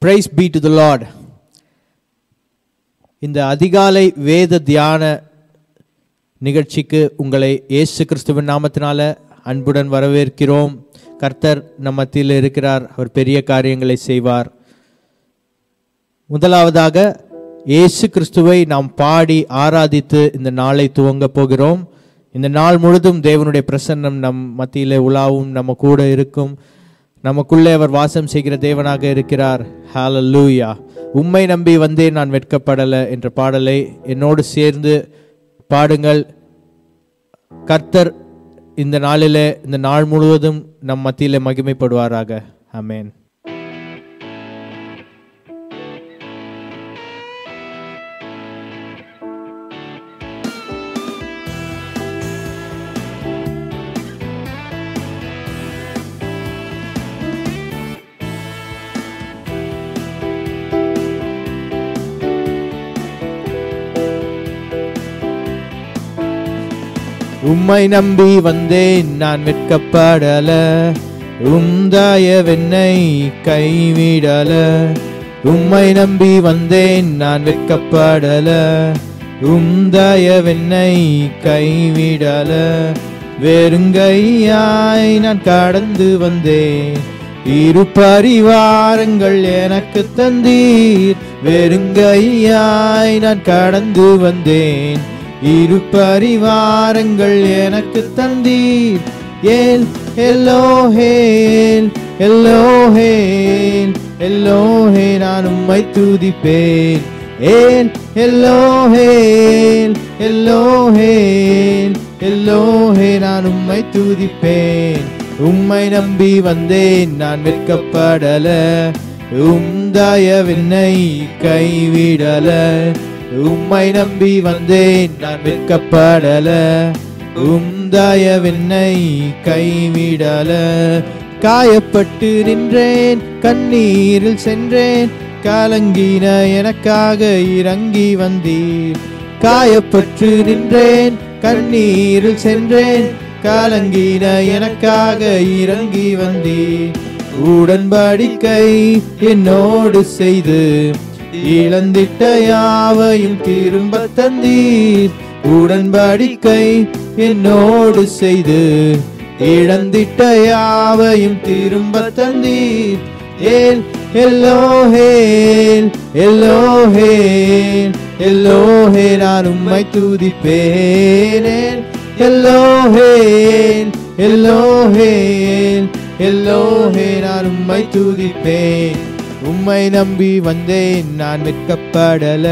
Praise be to the Lord. இந்த அதிகாலை வேத தியான நிகழ்ச்சிக்கு உங்களை இயேசு கிறிஸ்துவின் நாமத்தினால அன்புடன் வரவேற்கிறோம். கர்த்தர் நம்ம மத்தியில் இருக்கிறார். அவர் பெரிய காரியங்களை செய்வார். முதலாவதாக இயேசு கிறிஸ்துவை நாம் பாடி ஆராதித்து இந்த நாளை துவங்க போகிறோம். இந்த நாள் முழுதும் தேவனுடைய பிரசன்னம் நம் மத்தியிலே உலாவும், நம்ம கூட இருக்கும். நமக்குள்ளே அவர் வாசம் செய்கிற தேவனாக இருக்கிறார். ஹல்லேலூயா. உம்மை நம்பி வந்தேன் நான் வெட்கப்படலை என்ற பாடலை என்னோடு சேர்ந்து பாடுங்கள். கர்த்தர் இந்த நாளிலே, இந்த நாள் முழுவதும் நம் மத்தியிலே மகிமைப்படுவாராக. ஆமென். உம்மை நம்பி வந்தேன் நான் வெட்கப்படல, தயவென்னை கைவிடல. உம்மை நம்பி வந்தேன் நான் வெட்கப்படல, தயவென்னை கைவிடல. வெறுங்கையாய் நான் கடந்து வந்தேன், இரு பரிவாரங்கள் எனக்கு தந்தீர். வெறுங்கையாய் நான் கடந்து வந்தேன், இரு பரிவாரங்கள் எனக்கு தந்தீர். ஏல் எல்லோஹேல் எல்லோஹேல் எல்லோஹே நான் உம்மை துதிப்பேன். ஏல் எல்லோஹேல் எல்லோஹேல் எல்லோஹே நான் உம்மை துதிப்பேன். உம்மை நம்பி வந்தேன் நான் வெட்கப்படல, தயவென்னை கைவிடல. உம்மை நம்பி வந்தேன் நான் வெட்கப்படல, தயவென்னை கைவிடல. காயப்பட்டு நின்றேன், கண்ணீரில் சென்றேன், கலங்கின எனக்காக இறங்கி வந்தீர். காயப்பட்டு நின்றேன், கண்ணீரில் சென்றேன், கலங்கின எனக்காக இறங்கி வந்தீர். உடன்படிக்கை என்னோடு செய்து இழந்திட்ட யாவையும் திரும்ப தந்தீர். உடன்படிக்கை என்னோடு செய்து இழந்திட்ட யாவையும் திரும்ப தந்தீர். ஏல் எல்லோஹேல் எல்லோஹேல் எல்லோஹே நான் உம்மை துதிப்பேன். எல்லோஹேல் எல்லோஹேல் எல்லோஹே நான் உம்மை துதிப்பேன். உம்மை நம்பி வந்தேன் நான் வெட்கப்படல,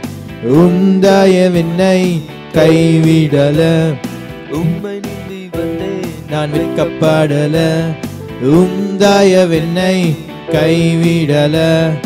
தயவென்னை கைவிடல. உம்மை நம்பி வந்தேன் நான் வெட்கப்படல, தயவென்னை கைவிடல.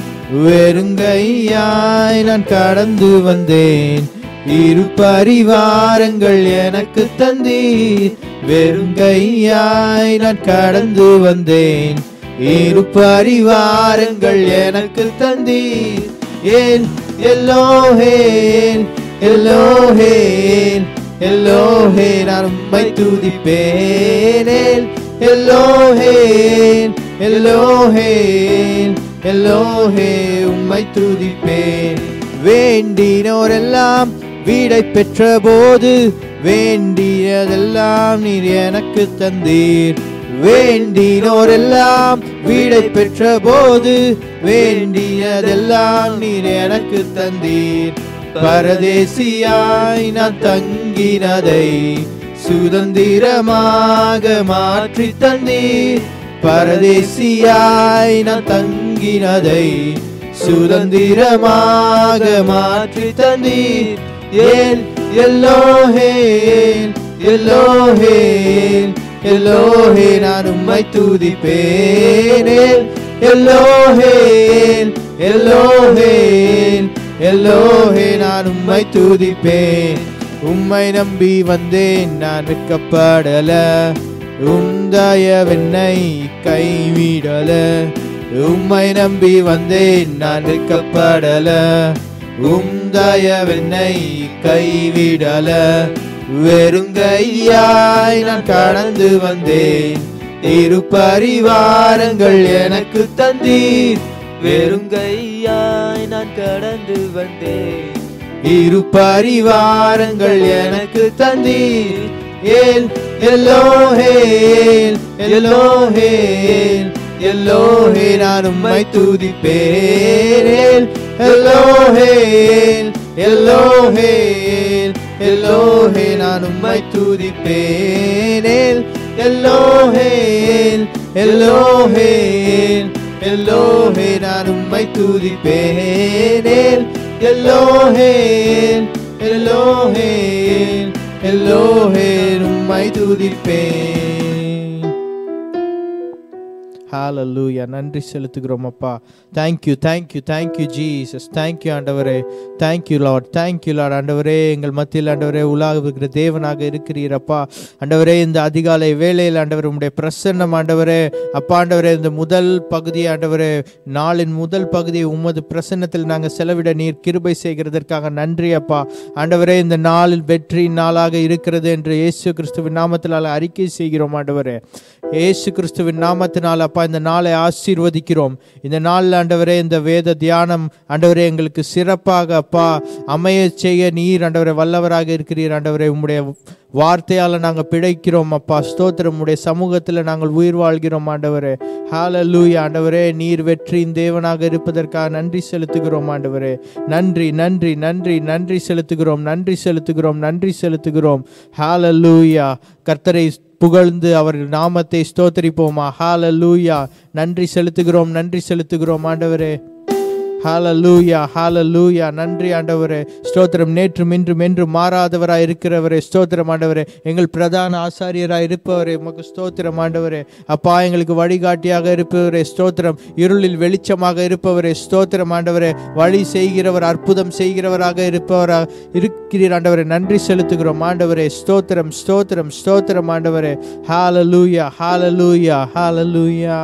வெறுங்கையாய் நான் கடந்து வந்தேன், இரு பரிவாரங்கள் எனக்கு தந்தீர். வெறுங்கையாய் நான் கடந்து வந்தேன், இரு பரிவாரங்கள் எனக்கு தந்தீர். ஏன் எல்லோஹேல் எல்லோஹேல் எல்லோஹே நான் உம்மை துதிப்பேன். எல்லோஹேல் எல்லோஹேல் எல்லோஹே உம்மை துதிப்பேன். வேண்டினோரெல்லாம் வீடை பெற்ற போது, வேண்டியதெல்லாம் நீர் எனக்கு தந்தீர். வேண்டினோரெல்லாம் வீடை பெற்ற போது, வேண்டியதெல்லாம் நீர் எனக்கு தந்தீர். பரதேசியாய் நான் தங்கினதை சுதந்திரமாக மாற்றி தந்தீர். பரதேசியாய் நான் தங்கினதை சுதந்திரமாக மாற்றி தந்தீர். ஏல் எல்லோஹேல் எல்லோஹேல் எல்லோஹே நான் உம்மை துதிப்பேன். எல்லோஹேல் எல்லோஹேல் எல்லோஹே நான் உம்மை துதிப்பேன். உம்மை நம்பி வந்தேன் நான் வெட்கப்படல, தயவென்னை கைவிடல. உம்மை நம்பி வந்தேன் நான் வெட்கப்படல, தயவென்னை கைவிடல. வெறுங்கையாய் நான் கடந்து வந்தேன், இரு பரிவாரங்கள் எனக்கு தந்தீர். வெறும் கையாய் நான் கடந்து வந்தேன். இரு பரிவாரங்கள் எனக்கு தந்தீர். ஏல் எல்லோஹேல் எல்லோஹேல் எல்லோஹே நான் உம்மை துதிப்பேன். எல்லோஹேல் எல்லோஹேல் எல்லோஹே நான் உம்மை துதிப்பேன். எல்லோஹேல் எல்லோஹேல் எல்லோஹே நான் உம்மை துதிப்பேன். எல்லோஹேல் எல்லோஹேல் எல்லோஹே உம்மை துதிப்பேன். ஹalleluya. நன்றி செலுத்துகிறோம் அப்பா. thank you Jesus. thank you ஆண்டவரே. thank you Lord. thank you Lord. ஆண்டவரே எங்கள் மத்தியில் ஆண்டவரே உலாவுகிற தேவனாக இருக்கிறீர் அப்பா. ஆண்டவரே இந்த அதிகாலை வேளையில் ஆண்டவரே உம்முடைய பிரசன்னம் ஆண்டவரே அப்பா ஆண்டவரே இந்த முதல் பகுதி ஆண்டவரே நாளின் முதல் பகுதியை உமது பிரசன்னத்தில் நாங்கள் செலவிட நீர் கிருபை செய்கிறதற்காக நன்றி அப்பா. ஆண்டவரே இந்த நாளில் வெற்றி நாளாக இருக்கிறது என்று இயேசு கிறிஸ்துவின் நாமத்தினால் அறிக்கை செய்கிறோம் ஆண்டவரே. இயேசு கிறிஸ்துவின் நாமத்தினால் அப்பா இந்த நாளை ஆசீர்வதிக்கிறோம். இந்த நாளில் ஆண்டவரே இந்த வேத தியானம் ஆண்டவரே எங்களுக்கு சிறப்பாக அப்பா அமைய செய்ய நீர் ஆண்டவரே வல்லவராக இருக்கிறீர் ஆண்டவரே. உம்முடைய வார்த்தையால் நாங்கள் பிழைக்கிறோம் அப்பா. ஸ்தோத்திரம். உம்முடைய சமூகத்தில் நாங்கள் உயிர் வாழ்கிறோம் ஆண்டவரே. ஹalleluya ஆண்டவரே. நீர் வெற்றியின் தேவனாக இருப்பதற்காக நன்றி செலுத்துகிறோம் ஆண்டவரே. நன்றி நன்றி நன்றி நன்றி செலுத்துகிறோம் நன்றி செலுத்துகிறோம் நன்றி செலுத்துகிறோம். ஹalleluya. கர்த்தரை புகழ்ந்து அவர் நாமத்தை ஸ்தோத்திரிப்போமா. ஹalleluya. நன்றி செலுத்துகிறோம் நன்றி செலுத்துகிறோம் ஆண்டவரே. ஹalleluya ஹalleluya. நன்றி ஆண்டவரே. ஸ்தோத்திரம். நேற்றும் இன்றும் என்றும் மாறாதவராய் இருக்கிறவரே ஸ்தோத்திரம் ஆண்டவரே. எங்கள் பிரதான ஆசாரியராய் இருப்பவரே உமக்கு ஸ்தோத்திரம் ஆண்டவரே. அப்பா எங்களுக்கு வழிகாட்டியாக இருப்பவரே ஸ்தோத்திரம். இருளில் வெளிச்சமாக இருப்பவரே ஸ்தோத்திரம் ஆண்டவரே. வழி செய்கிறவர் அற்புதம் செய்கிறவராக இருப்பவராக இருக்கிறீர் ஆண்டவரே. நன்றி செலுத்துகிறோம் ஆண்டவரே. ஸ்தோத்திரம் ஸ்தோத்திரம் ஸ்தோத்திரம் ஆண்டவரே. ஹalleluya ஹalleluya ஹalleluya.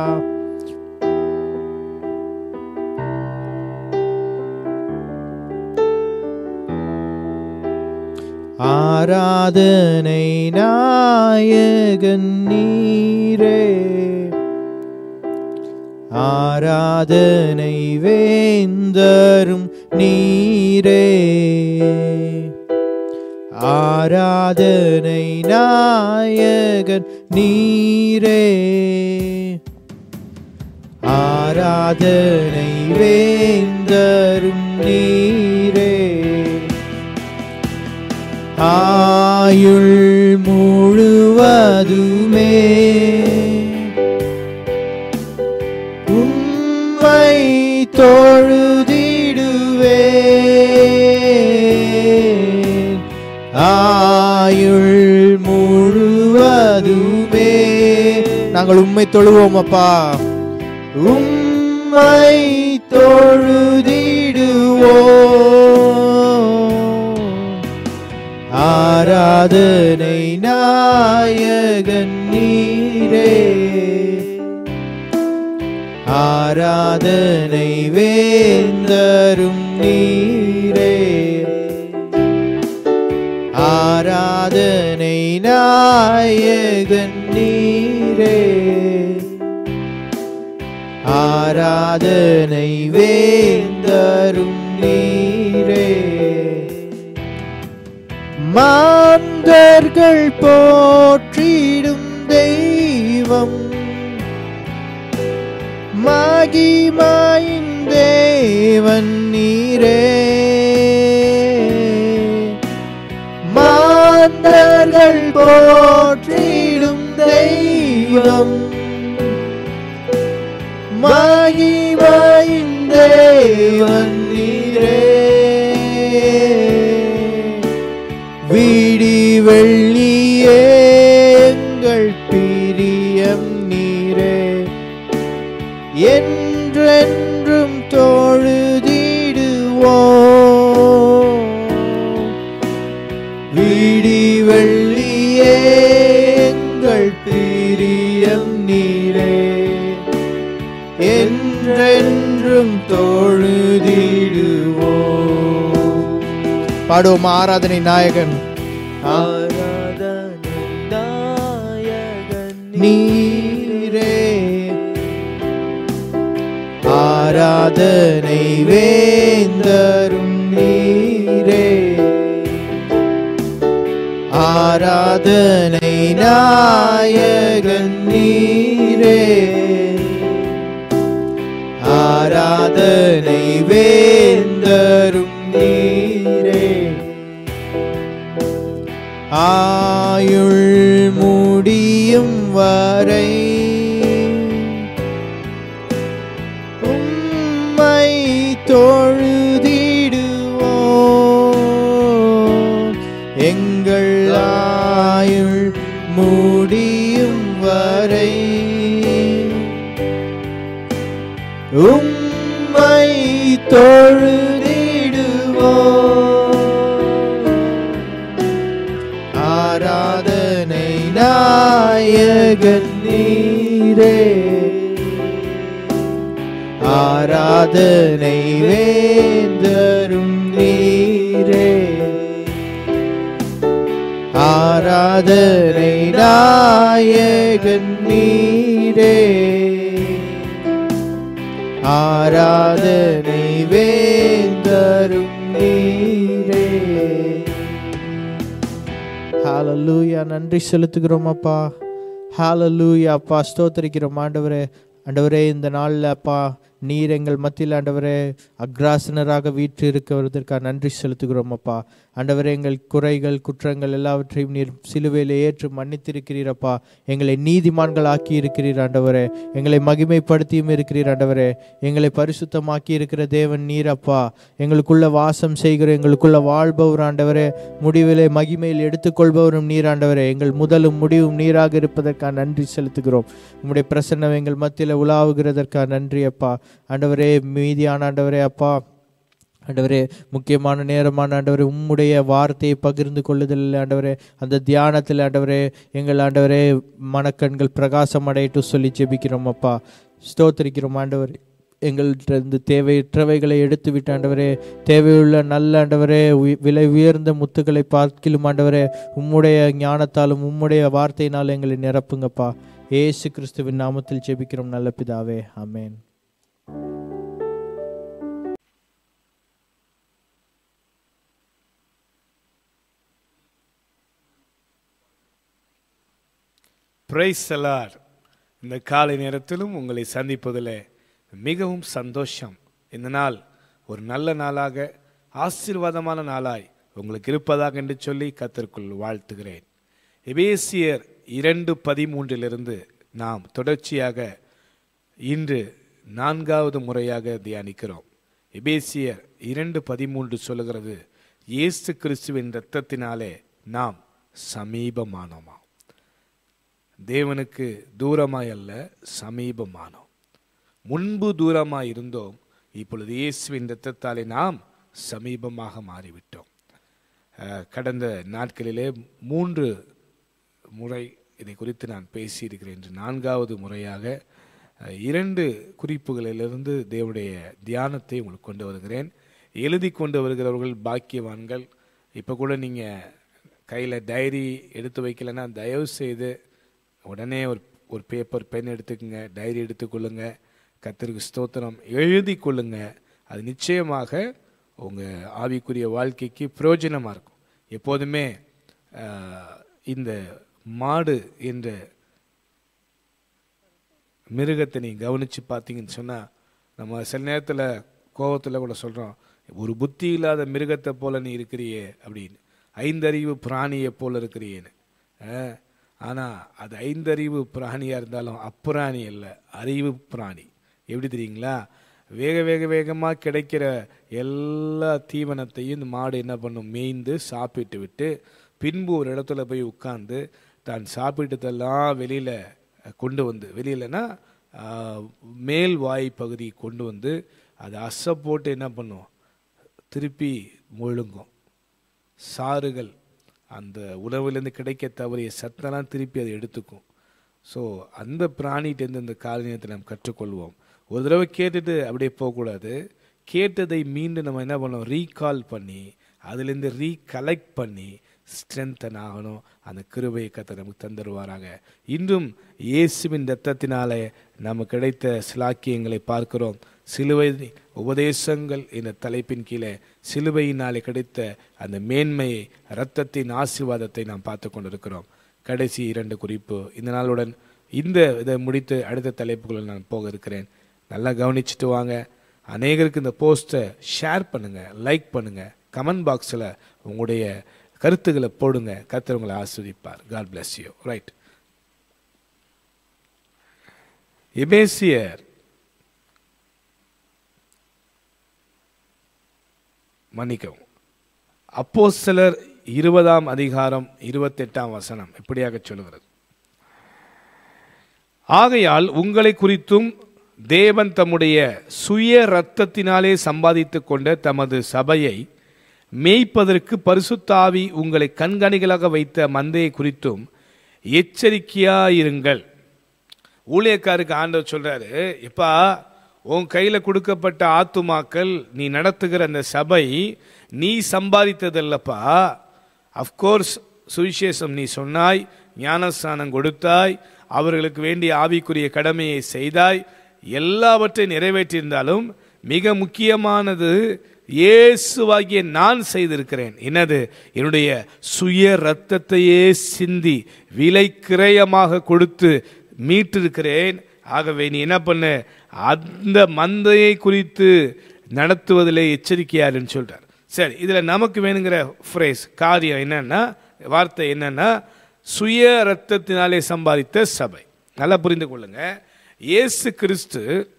ஆராதனை நாயகன் நீரே. ஆராதனை வேந்தரும் நீரே. ஆராதனை நாயகன் நீரே. ஆராதனை வேந்தரும் நீரே. ஆயுள் முழுவதுமே உம்மை தொழுதிடுவேன். ஆயுள் முழுவதுமே நாங்கள் உம்மை தொழுவோம் அப்பா. உம்மை தொழுதிடுவோம். ஆராதனை நாயகன் நீரே. ஆராதனை வேந்தரும் நீரே. ஆராதனை நாயகன் நீரே. ஆராதனை வேந்தரும் நீரே. மாந்தர்கள் போற்றிடும் தெய்வம் மகிமையின் தேவன் நீரே. மாந்தர்கள் போற்றிடும் தெய்வம் மகிமையின் தேவன் நீரே. விடி வெள்ளியே எங்கள் பிரியம் நீரே. என்றென்றும் தொழுதிடுவோம். விடி வெள்ளியே எங்கள் பிரியம் நீரே. என்றென்றும் தொழுதிடுவோம். பாடுவோம். ஆராதனை நாயகன். ஆராதனை நாயகன் நீரே. ஆராதனை ஆராதனை வேந்தரும் நீரே, ஆராதனை நாயகன் நீரே, ஆராதனை வேந்தரும் நீரே. ஆயுள் முடியும் வரை உம்மை தொழுதிடுவோம், எங்கள் ஆயுள் முடியும் வரை உம்மை தொழுதிடுவோம். ஆராதனை நாயகன் நீரே, ஆராதனை வேந்தரும் நீரே, ஆராதனை நாயகன் நீரே, ஆராதனை வேந்தரும் நீரே. ஹalleluya. நன்றி செலுத்துகிறோம் அப்பா. ஹalleluya அப்பா. ஸ்தோத்திரிக்கிறோம் ஆண்டவரே. ஆண்டவரே, இந்த நாளில் அப்பா நீர் எங்கள் மத்தியில் ஆண்டவரே அக்ராசனராக வீற்று இருக்கிறதற்காக நன்றி செலுத்துகிறோம் அப்பா. ஆண்டவரே, எங்கள் குறைகள் குற்றங்கள் எல்லாவற்றையும் நீர் சிலுவையில் ஏற்று மன்னித்திருக்கிறீரப்பா. எங்களை நீதிமான்கள் ஆக்கி இருக்கிறீர் ஆண்டவரே. எங்களை மகிமைப்படுத்தியும் இருக்கிறீர் ஆண்டவரே. எங்களை பரிசுத்தமாக்கி இருக்கிற தேவன் நீரப்பா. எங்களுக்குள்ள வாசம் செய்கிற எங்களுக்குள்ள வாழ்பவர் ஆண்டவரே. முடிவிலே மகிமையில் எடுத்துக்கொள்பவரும் நீர் ஆண்டவரே. எங்கள் முதலும் முடிவும் நீராக இருப்பதற்காக நன்றி செலுத்துகிறோம். உம்முடைய பிரசன்னம் எங்கள் மத்தியில் உலாவுகிறதற்காக நன்றி அப்பா. ஆண்டவரே, மீதியான ஆண்டவரே அப்பா, ஆண்டவரே முக்கியமான நேரமான ஆண்டவரே உம்முடைய வார்த்தையை பகிர்ந்து கொள்ளுதல் ஆண்டவரே, அந்த தியானத்தில் ஆண்டவரே எங்கள் ஆண்டவரே மனக்கண்கள் பிரகாசம் அடையிட்டு சொல்லி ஜெபிக்கிறோம் அப்பா. ஸ்தோத்திரிக்கிறோம் ஆண்டவரே. எங்கள்கிட்ட தேவையற்றவைகளை எடுத்து விட்டு ஆண்டவரே, தேவையுள்ள நல்ல ஆண்டவரே விலை உயர்ந்த முத்துக்களை பார்க்கிலும் ஆண்டவரே உம்முடைய ஞானத்தாலும் உம்முடைய வார்த்தையினால் எங்களை நிரப்புங்கப்பா. இயேசு கிறிஸ்துவின் நாமத்தில் ஜெபிக்கிறோம் நல்ல பிதாவே, ஆமென். Praise the Lord. இந்த காலை நேரத்திலும் உங்களை சந்திப்பதில் மிகவும் சந்தோஷம். இந்த நாள் ஒரு நல்ல நாளாக ஆசீர்வாதமான நாளாய் உங்களுக்கு இருப்பதாக என்று சொல்லி கர்த்தருக்குள் வாழ்த்துகிறேன். எபேசியர் 2:13 நாம் தொடர்ச்சியாக இன்று 4வது முறையாக தியானிக்கிறோம். எபேசியர் 2:13 சொல்லுகிறது, இயேசு கிறிஸ்துவின் இரத்தத்தினாலே நாம் சமீபமானோமா. தேவனுக்கு தூரமாய் அல்ல, சமீபமானோம். முன்பு தூரமாய் இருந்தோம், இப்பொழுது இயேசுவின் இரத்தத்தாலே நாம் சமீபமாக மாறிவிட்டோம். கடந்த நாட்களிலே 3 முறை இதை குறித்து நான் பேசியிருக்கிறேன். இன்று 4வது முறையாக 2 குறிப்புகளிலிருந்து தேவனுடைய தியானத்தை உங்களுக்கு கொண்டு வருகிறேன். எழுதி கொண்டு வருகிறவர்கள் பாக்கியவான்கள். இப்போ கூட நீங்கள் கையில் டைரி எடுத்து வைக்கலைன்னா தயவு செய்து உடனே ஒரு பேப்பர் பென் எடுத்துக்கோங்க, டைரி எடுத்துக்கொள்ளுங்க. கர்த்தருக்கு ஸ்தோத்திரம். எழுதி கொள்ளுங்க. அது நிச்சயமாக உங்கள் ஆவிக்குரிய வாழ்க்கைக்கு பிரயோஜனமாக இருக்கும். எப்போதுமே இந்த மாடு என்ற மிருகத்தை நீ கவனித்து பார்த்தீங்கன்னு சொன்னால், நம்ம சில நேரத்தில் கோபத்தில் கூட சொல்கிறோம், ஒரு புத்தி இல்லாத மிருகத்தை போல நீ இருக்கிறியே அப்படின்னு, 5 அறிவு பிராணியை போல இருக்கிறியேன்னு. ஆனால் அது 5 அறிவு பிராணியாக இருந்தாலும் அப்பிராணி அல்ல, அறிவு பிராணி. எப்படி தெரியுங்களா? வேகமாக கிடைக்கிற எல்லா தீவனத்தையும் இந்த மாடு என்ன பண்ணும், மேய்ந்து சாப்பிட்டு விட்டு பின்பு ஒரு இடத்துல போய் உட்கார்ந்து தான் சாப்பிட்டதெல்லாம் வெளியில் கொண்டு வந்து, வெளியிலனா மேல் வாய் பகுதி கொண்டு வந்து அதை அசை போட்டு என்ன பண்ணும், திருப்பி முழுங்கும். சாறுகள் அந்த உணவுலேருந்து கிடைக்க தவறிய சத்தெல்லாம் திருப்பி அதை எடுத்துக்கும். ஸோ அந்த பிராணிகிட்டேருந்து இந்த காரியத்தை நாம் கற்றுக்கொள்வோம். ஒரு தடவை கேட்டுட்டு அப்படியே போகக்கூடாது. கேட்டதை மீண்டும் நம்ம என்ன பண்ணோம், ரீகால் பண்ணி அதிலேருந்து ரீகலெக்ட் பண்ணி ஸ்ட்ரென்தன் ஆகணும். அந்த கிருபையை கர்த்தர் நமக்கு தந்துடுவாராக. இன்றும் இயேசுவின் இரத்தத்தினாலே நமக்கு கிடைத்த சிலாக்கியங்களை பார்க்கிறோம். சிலுவை உபதேசங்கள் என்ற தலைப்பின் கீழே சிலுவையினாலே கிடைத்த அந்த மேன்மையை, இரத்தத்தின் ஆசீர்வாதத்தை நாம் பார்த்து கொண்டிருக்கிறோம். கடைசி 2 குறிப்பு. இந்த நாளுடன் இந்த இதை முடித்து அடுத்த தலைப்புகளில் நான் போக இருக்கிறேன். நல்லா கவனிச்சுட்டு வாங்க. அநேகருக்கு இந்த போஸ்ட்டை ஷேர் பண்ணுங்கள், லைக் பண்ணுங்கள், கமெண்ட் பாக்ஸில் உங்களுடைய கருத்துக்களை போடுங்க. கர்த்தர் உங்களை ஆசீர்வதிப்பார். God bless you. ரைட். எபேசியர் மன்னிக்கவும், அப்போஸ்தலர் 20ஆம் அதிகாரம் 28ஆம் வசனம் இப்படியாக சொல்லுகிறது: ஆகையால் உங்களை குறித்தும் தேவன் தம்முடைய சுய இரத்தத்தினாலே சம்பாதித்துக் கொண்ட தமது சபையை மேய்ப்பதற்கு பரிசுத்த ஆவி உங்களை கண்காணிகளாக வைத்த மந்தையை குறித்தும் எச்சரிக்கையாயிருங்கள். ஊழியக்காருக்கு ஆண்டவர் சொல்றாரு, எப்பா உன் கையில கொடுக்கப்பட்ட ஆத்துமாக்கள், நீ நடத்துகிற அந்த சபை நீ சம்பாதித்ததல்லப்பா. அஃப்கோர்ஸ் சுவிசேஷம் நீ சொன்னாய், ஞானஸ்நானம் கொடுத்தாய், அவர்களுக்கு வேண்டிய ஆவிக்குரிய கடமையை செய்தாய், எல்லாவற்றையும் நிறைவேற்றியிருந்தாலும் மிக முக்கியமானது இயேசுவாகிய நான் செய்திருக்கிறேன். என்னது? என்னுடைய சுய இரத்தத்தையே சிந்தி விலை கிரயமாக கொடுத்து மீட்டிருக்கிறேன். ஆகவே நீ என்ன பண்ண, அந்த மந்தையை குறித்து நடத்துவதிலே எச்சரிக்கையாருன்னு சொல்றார். சரி, இதில் நமக்கு வேணுங்கிற ஃப்ரேஸ், காரியம் என்னன்னா, வார்த்தை என்னன்னா, சுய இரத்தத்தினாலே சம்பாதித்த சபை. நல்லா புரிந்து கொள்ளுங்க. இயேசு கிறிஸ்து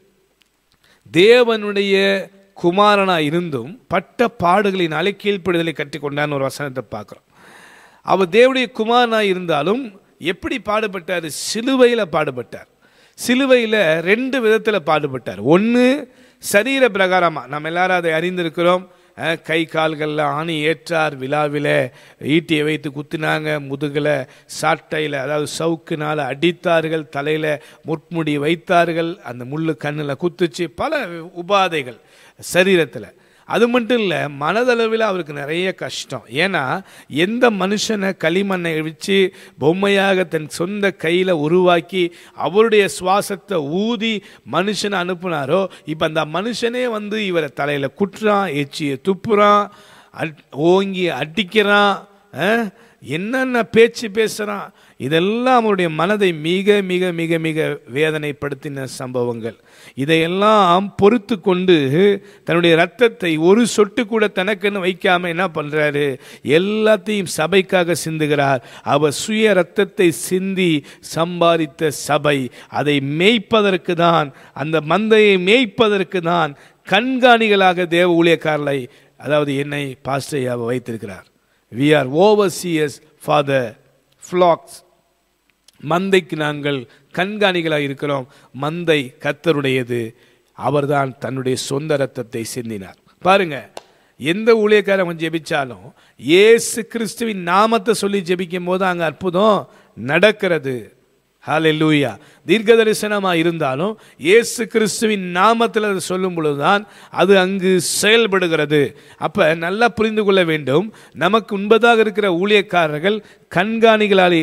தேவனுடைய குமாரனா இருந்தும் பட்ட பாடுகளினாலே கீழ்ப்படுதலை கற்றுக்கொண்டான்னு ஒரு வசனத்தை பார்க்குறோம். அவர் தேவனுடைய குமாரனா இருந்தாலும் எப்படி பாடுபட்டார்? சிலுவையில் பாடுபட்டார். சிலுவையில் 2 விதத்தில் பாடுபட்டார். ஒன்று சரீர பிரகாரமாக, நம்ம எல்லாரும் அதை அறிந்திருக்கிறோம். கை கால்களில் ஆணி ஏற்றார், விழாவில் ஈட்டியை வைத்து குத்தினாங்க, முதுகில் சாட்டையில் அதாவது சவுக்குனால் அடித்தார்கள், தலையில் முட்முடி வைத்தார்கள், அந்த முள்ளு கண்ணில் குத்துச்சு, பல உபாதைகள் சரீரத்தில். அது மட்டும் இல்லை, மனதளவில் அவருக்கு நிறைய கஷ்டம். ஏன்னா எந்த மனுஷனை களிமண்ணை வச்சு பொம்மையாக தன் சொந்த கையில் உருவாக்கி அவருடைய சுவாசத்தை ஊதி மனுஷனை அனுப்புனாரோ, இப்போ அந்த மனுஷனே வந்து இவரை தலையில் குட்டுறான், எச்சியை துப்புறான், ஓங்கி அடிக்கிறான், என்னென்ன பேச்சு பேசுகிறான். இதெல்லாம் அவருடைய மனதை மிக மிக மிக மிக வேதனைப்படுத்தின சம்பவங்கள். இதையெல்லாம் பொறுத்து கொண்டு தன்னுடைய இரத்தத்தை ஒரு சொட்டு கூட தனக்குன்னு வைக்காம என்ன பண்றாரு? எல்லாத்தையும் சபைக்காக சிந்துகிறார். அவர் சுய இரத்தத்தை சிந்தி சம்பாதித்த சபை, அதை மேய்ப்பதற்கு தான், அந்த மந்தையை மேய்ப்பதற்கு தான் கண்காணிகளாக தேவ ஊழியக்காரர்களை, அதாவது என்னை பாஸ்டரையாக வைத்திருக்கிறார். We are overseers for the flocks. மந்தைக்கு நாங்கள் கண்காணிகளாக இருக்கிறோம். மந்தை கர்த்தருடையது. அவர்தான் தன்னுடைய சொந்த இரத்தத்தை சிந்தினார். பாருங்க, எந்த ஊழியக்காரன் ஜெபிச்சாலும் இயேசு கிறிஸ்துவின் நாமத்தை சொல்லி ஜெபிக்கும் போது அங்கே அற்புதம் நடக்கிறது. ஹல்லேலூயா. தீர்க்க தரிசனமாக இருந்தாலும் இயேசு கிறிஸ்துவின் நாமத்தில் அதை சொல்லும் பொழுதுதான் அது அங்கு செயல்படுகிறது. அப்போ நல்லா புரிந்து கொள்ள வேண்டும், நமக்கு உண்பதாக இருக்கிற ஊழியக்காரர்கள் கண்காணிகளை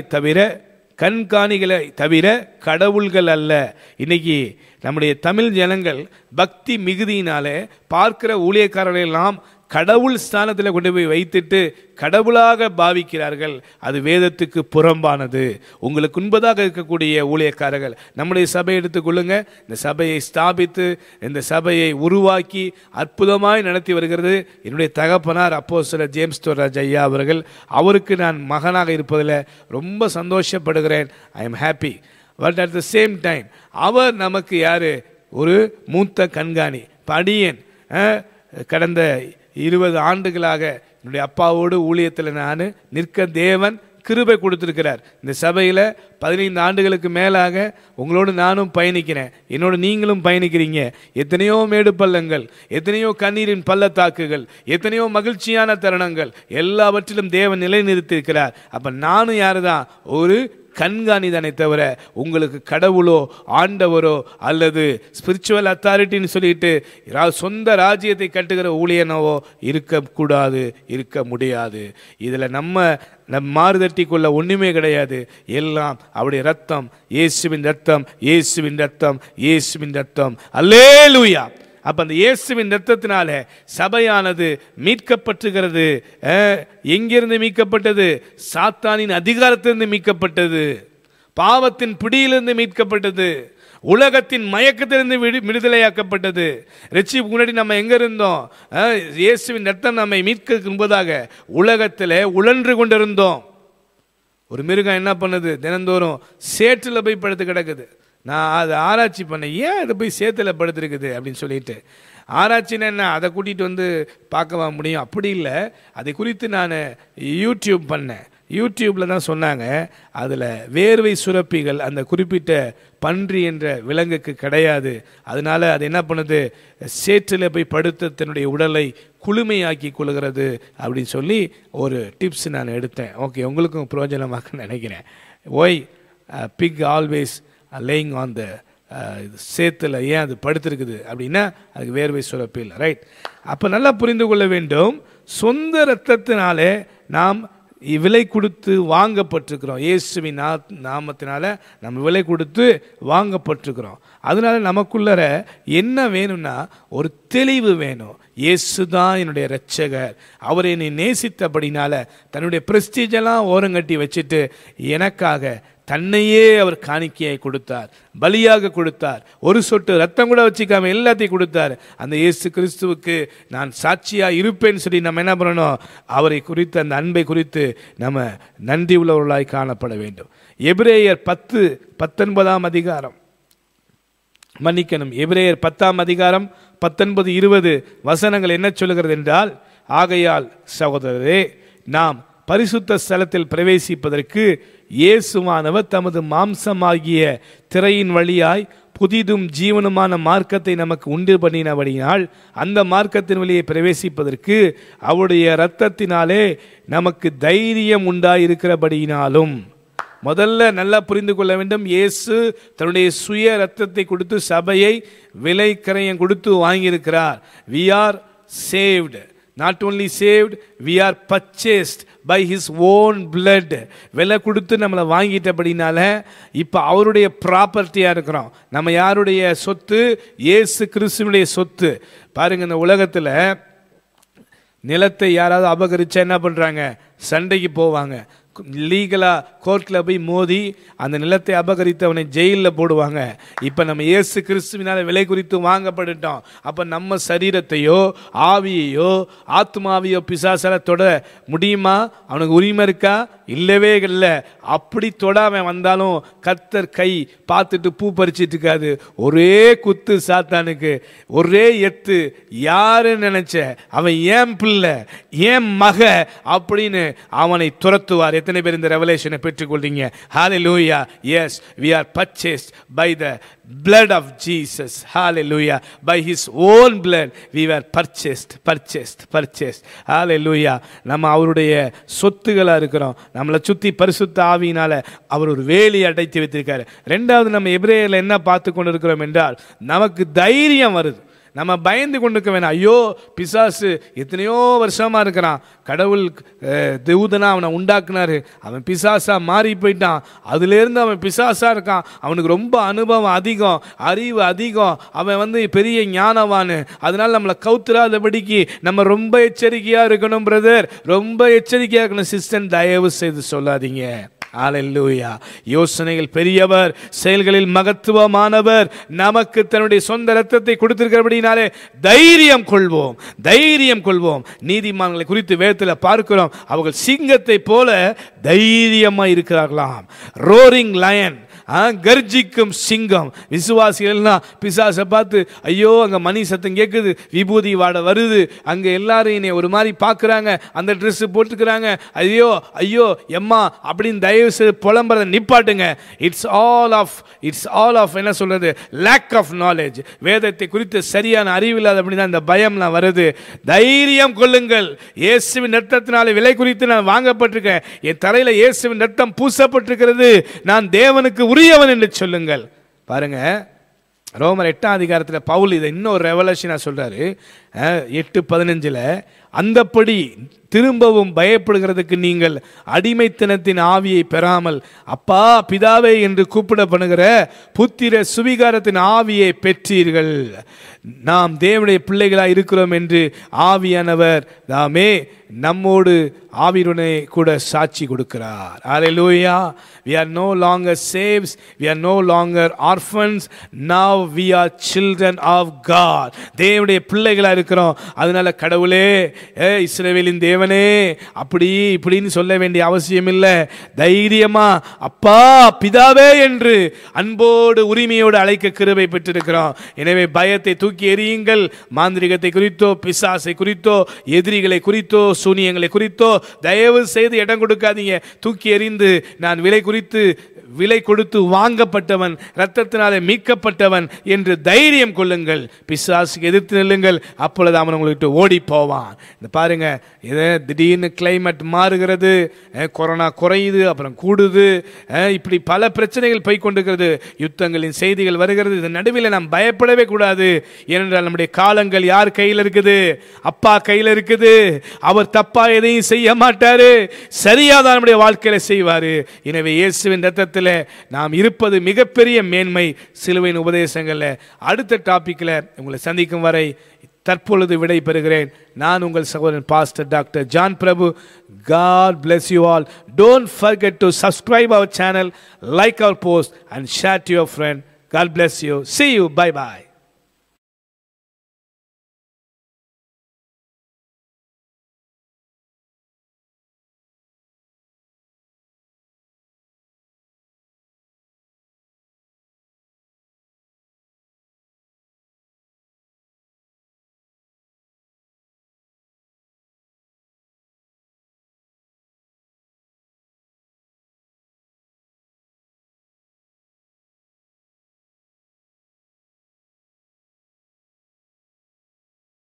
தவிர கடவுள்கள் அல்ல. இன்னைக்கு நம்முடைய தமிழ் ஜனங்கள் பக்தி மிகுதியினாலே பார்க்கிற ஊழியக்காரர்கள் எல்லாம் கடவுள் ஸ்தானத்தில் கொண்டு போய் வைத்துட்டு கடவுளாக பாவிக்கிறார்கள். அது வேதத்துக்கு புறம்பானது. உங்களுக்கு உண்பதாக இருக்கக்கூடிய ஊழியக்காரர்கள், நம்முடைய சபையை எடுத்துக்கொள்ளுங்க. இந்த சபையை ஸ்தாபித்து இந்த சபையை உருவாக்கி அற்புதமாய் நடத்தி வருகிறது என்னுடைய தகப்பனார் அப்போஸ்தலர் ஜேம்ஸ் தோராஜ் ஐயா அவர்கள். அவருக்கு நான் மகனாக இருப்பதில் ரொம்ப சந்தோஷப்படுகிறேன். I am happy. But at the same time அவர் நமக்கு யாரு? ஒரு மூத்த கண்காணி. படியன் கடந்த 20 ஆண்டுகளாக என்னுடைய அப்பாவோடு ஊழியத்தில் நான் நிற்க தேவன் கிருபை கொடுத்திருக்கிறார். இந்த சபையில் 15 ஆண்டுகளுக்கு மேலாக உங்களோடு நானும் பயணிக்கிறேன், என்னோடு நீங்களும் பயணிக்கிறீங்க. எத்தனையோ மேடு பள்ளங்கள், எத்தனையோ கண்ணீரின் பள்ளத்தாக்குகள், எத்தனையோ மகிழ்ச்சியான தருணங்கள், எல்லாவற்றிலும் தேவன் நிலைநிறுத்தியிருக்கிறார். அப்போ நானும் யாரு தான்? ஒரு கண்காணிதானே தவிர உங்களுக்கு கடவுளோ ஆண்டவரோ அல்லது ஸ்பிரிச்சுவல் அத்தாரிட்டின்னு சொல்லிட்டு சொந்த ராஜ்யத்தை கட்டுகிற ஊழியனவோ இருக்கக்கூடாது, இருக்க முடியாது. இதில் நம்ம மாறுதட்டி கொள்ள ஒன்றுமே கிடையாது. எல்லாம் அவருடைய ரத்தம், இயேசுவின் ரத்தம், இயேசுவின் ரத்தம், இயேசுவின் ரத்தம். அல்லேலூயா. அப்ப அந்த இயேசுவின் ரத்தத்தினால சபையானது மீட்கப்பட்டுகிறது. எங்கிருந்து மீட்கப்பட்டது? சாத்தானின் அதிகாரத்திலிருந்து மீட்கப்பட்டது, பாவத்தின் பிடியிலிருந்து மீட்கப்பட்டது, உலகத்தின் மயக்கத்திலிருந்து விடுதலையாக்கப்பட்டது. ரட்சிப்புக்கு முன்னாடி நம்ம எங்க இருந்தோம்? இயேசுவின் ரத்தம் நம்மை மீட்க என்பதாக உலகத்தில் உழன்று கொண்டிருந்தோம். ஒரு மிருகம் என்ன பண்ணுது? தினந்தோறும் சேற்றில் போய் படுத்து கிடக்குது. நான் அதை ஆராய்ச்சி பண்ணேன், ஏன் அதை போய் சேத்துல படுத்துருக்குது அப்படின்னு சொல்லிட்டு. ஆராய்ச்சின்னு என்ன, அதை கூட்டிகிட்டு வந்து பார்க்கவா முடியும்? அப்படி இல்லை. அதை குறித்து நான் யூடியூப் பண்ணேன். யூடியூப்பில் தான் சொன்னாங்க, அதில் வேர்வை சுரப்பிகள் அந்த குறிப்பிட்ட பன்றி என்ற விலங்குக்கு கிடையாது. அதனால் அது என்ன பண்ணுது? சேற்றில் போய் படுத்து தன்னுடைய உடலை குளுமையாக்கி கொள்கிறது அப்படின்னு சொல்லி ஒரு டிப்ஸ் நான் எடுத்தேன். ஓகே, உங்களுக்கும் பிரயோஜனமாக நினைக்கிறேன். Why pig always laying on the சேத்துல ஏன் அது படுத்திருக்குது அப்படின்னா அதுக்கு வேர்வை சுரப்பி இல்லை. ரைட். அப்போ நல்லா புரிந்து கொள்ள வேண்டும், சொந்த இரத்தத்தினாலே நாம் விலை கொடுத்து வாங்கப்பட்டிருக்கிறோம். இயேசுவின் நாமத்தினால நம்ம விலை கொடுத்து வாங்கப்பட்டிருக்கிறோம். அதனால நமக்குள்ளர என்ன வேணும்னா ஒரு தெளிவு வேணும். இயேசு தான் என்னுடைய இரட்சகர், அவர் என்னை நேசித்தபடினால தன்னுடைய பிரஸ்டீஜெல்லாம் ஓரங்கட்டி வச்சுட்டு எனக்காக தன்னையே அவர் காணிக்கையை கொடுத்தார், பலியாக கொடுத்தார். ஒரு சொட்டு ரத்தம் கூட வச்சுக்காம எல்லாத்தையும் கொடுத்தார். அந்த இயேசு கிறிஸ்துவுக்கு நான் சாட்சியா இருப்பேன்னு சொல்லி நம்ம என்ன பண்ணணும்? அவரை குறித்து, அந்த அன்பை குறித்து நம்ம நன்றி உள்ளவர்களாய் காணப்பட வேண்டும். எபிரேயர் 10:19 அதிகாரம், மன்னிக்கணும், எபிரேயர் 10 அதிகாரம் 19-20 வசனங்கள் என்ன சொல்லுகிறது என்றால், ஆகையால் சகோதரரே, நாம் பரிசுத்த ஸ்தலத்தில் பிரவேசிப்பதற்கு இயேசுவானவர் தமது மாம்சமாகிய திரையின் வழியாய் புதிதும் ஜீவனுமான மார்க்கத்தை நமக்கு உண்டு பண்ணினபடியால் அந்த மார்க்கத்தின் வழியை பிரவேசிப்பதற்கு அவருடைய இரத்தத்தினாலே நமக்கு தைரியம் உண்டாயிருக்கிறபடியினாலும். முதல்ல நல்லா புரிந்து கொள்ள வேண்டும், இயேசு தன்னுடைய சுய இரத்தத்தை கொடுத்து சபையை விலை கிரயம் கொடுத்து வாங்கியிருக்கிறார். we are saved, not only saved, we are purchased by his own blood. விலை கொடுத்து நம்மளை வாங்கிட்டபடினால இப்போ அவருடைய ப்ராப்பர்ட்டியாக இருக்கிறோம். நம்ம யாருடைய சொத்து? இயேசு கிறிஸ்துவினுடைய சொத்து. பாருங்க, இந்த உலகத்தில் நிலத்தை யாராவது அபகரிச்சா என்ன பண்ணுறாங்க? சண்டைக்கு போவாங்க. லீகலாக கோர்ட்டில் போய் மோதி அந்த நிலத்தை அபகரித்து அவனை ஜெயிலில் போடுவாங்க. இப்போ நம்ம இயேசு கிறிஸ்துவினால் விலை குறித்து வாங்கப்பட்டுட்டோம். அப்போ நம்ம சரீரத்தையோ ஆவியையோ ஆத்மாவையோ பிசாசால தொட முடியுமா? அவனுக்கு உரிமை இருக்கா? இல்லவே இல்லை. அப்படி தொடாம வந்தாலும் கர்த்தர் கை பார்த்துட்டு பூ பறிச்சிட்டு இருக்காது. ஒரே குத்து சாத்தானுக்கு, ஒரே எத்து. யாரு நினைச்ச அவன் ஏன் பிள்ளை, ஏன் மக அப்படின்னு அவனை துரத்துவார். எத்தனை பேர் இந்த ரெவலேஷனை பெற்றுக்கொள்றீங்க? ஹalleluya. Yes, we are purchased by the blood of Jesus. Hallelujah. By his own blood we were purchased. Hallelujah. நம்ம அவருடைய சொத்துகளா இருக்கிறோம். நம்மளை சுத்தி பரிசுத்த ஆவியினால அவர் ஒரு வேலி அடைத்து வைத்திருக்காரு. ரெண்டாவது, நம்ம எபிரேயர்ல என்ன பார்த்து கொண்டு இருக்கிறோம் என்றால், நமக்கு தைரியம் வருது. நம்ம பயந்து கொண்டிருக்க வேணாம். ஐயோ, பிசாசு எத்தனையோ வருஷமா இருக்கிறான், கடவுள் தூதனா அவனை உண்டாக்குனாரு, அவன் பிசாசா மாறி போயிட்டான், அதுலேருந்து அவன் பிசாசா இருக்கான், அவனுக்கு ரொம்ப அனுபவம் அதிகம், அறிவு அதிகம், அவன் பெரிய ஞானவானு, அதனால நம்மளை கவுத்துறாதபடிக்கு நம்ம ரொம்ப எச்சரிக்கையா இருக்கணும் பிரதர், ரொம்ப எச்சரிக்கையா இருக்கணும் சிஸ்டர். தயவு செய்து சொல்லாதீங்க. ஹalleluya. யோசனைகள் பெரியவர், செயல்களில் மகத்துவமானவர். நமக்கு தன்னுடைய சொந்த இரத்தத்தை கொடுத்திருக்கிறபடினாலே தைரியம் கொள்வோம். நீதிமான்களை குறித்து வேதத்தில் பார்க்கிறோம், அவர்கள் சிங்கத்தை போல தைரியமா இருக்கிறார்களாம். ரோரிங் லயன், கர்ஜிக்கும் சிங்கம். விசுவாசிகள்லாம் பிசாசை பார்த்து ஐயோ அங்கே மணி சத்தம் கேட்குது, விபூதி வாட வருது, அங்கே எல்லாரும் என்னை ஒரு மாதிரி பார்க்குறாங்க, அந்த ட்ரெஸ்ஸு போட்டுக்கிறாங்க, ஐயோ ஐயோ எம்மா அப்படின்னு தயவு செய்து புலம்புறதை நிப்பாட்டுங்க. இட்ஸ் ஆல் ஆஃப் என்ன சொல்றது, லேக் ஆஃப் நாலேஜ். வேதத்தை குறித்து சரியான அறிவில்லாத அப்படின்னா இந்த பயம்லாம் வருது. தைரியம் கொள்ளுங்கள், இயேசுவின் ரத்தத்தினால விலை குறித்து நான் வாங்கப்பட்டிருக்கேன், என் தலையில இயேசுவின் ரத்தம் பூசப்பட்டிருக்கிறது, நான் தேவனுக்கு உரியவன் என்று சொல்லுங்கள். பாருங்க, ரோமர் 8ஆம் அதிகாரத்தில் பவுல் இதை இன்னொரு ரெவலேஷனா சொல்றாரு. 8:15 அந்தப்படி திரும்பவும் பயப்படுகிறதுக்கு நீங்கள் அடிமைத்தனத்தின் ஆவியை பெறாமல் அப்பா பிதாவே என்று கூப்பிடப்படுகிற புத்திர சுவிகாரத்தின் ஆவியை பெற்றீர்கள். நாம் தேவனுடைய பிள்ளைகளாக இருக்கிறோம் என்று ஆவியானவர் தாமே நம்மோடு ஆவியுடனே கூட சாட்சி கொடுக்கிறார். ஹல்லேலூயா. We are no longer slaves, we are no longer orphans, now we are children of God. தேவனுடைய பிள்ளைகளாக இருக்கிறோம். அதனால கடவுளே, இஸ்ரவேலின் தேவனே அப்படி இப்படின்னு சொல்ல வேண்டிய அவசியம் இல்லை. தைரியமா அப்பா பிதாவே என்று அன்போடு உரிமையோடு அழைக்க கிருபை பெற்றிருக்கிறோம். எனவே பயத்தை தூக்கி எறியுங்கள். மாந்திரிகத்தை குறித்தோ, பிசாசை குறித்தோ, எதிரிகளை குறித்தோ, சூனியங்களை குறித்தோ தயவு செய்து இடம் கொடுக்காதீங்க. தூக்கி எறிந்து நான் விலை கொடுத்து வாங்கப்பட்டவன், இரத்தத்தினாலே மீட்கப்பட்டவன் என்று தைரியம் கொள்ளுங்கள். பிசாசுக்கு எதிர்த்து நில்லுங்கள், அப்பொழுது அவன் உங்களுக்கு ஓடி போவான். இந்த பாருங்க, இதை திடீர்னு கிளைமேட் மாறுகிறது, கொரோனா குறையுது, அப்புறம் கூடுது, இப்படி பல பிரச்சனைகள் போய் கொண்டிருக்கிறது, யுத்தங்களின் செய்திகள் வருகிறது. இதன் நடுவில் நாம் பயப்படவே கூடாது. ஏனென்றால் நம்முடைய காலங்கள் யார் கையில் இருக்குது? அப்பா கையில் இருக்குது. அவர் தப்பா எதையும் செய்ய மாட்டாரு, சரியாதான் நம்முடைய வாழ்க்கையில செய்வாரு. எனவே இயேசுவின் ரத்தத்தில் நாம் இருப்பது மிகப்பெரிய மேன்மை. சிலுவையின் உபதேசங்கள்ல அடுத்த டாபிக்ல உங்களை சந்திக்கும் வரை தற்பொழுது விடை பெறுகிறேன். நான் உங்கள் சகோதரன் pastor doctor John Prabhu. God bless you all. Don't forget to subscribe our channel, like our post and share to your friend. God bless you. See you. Bye bye.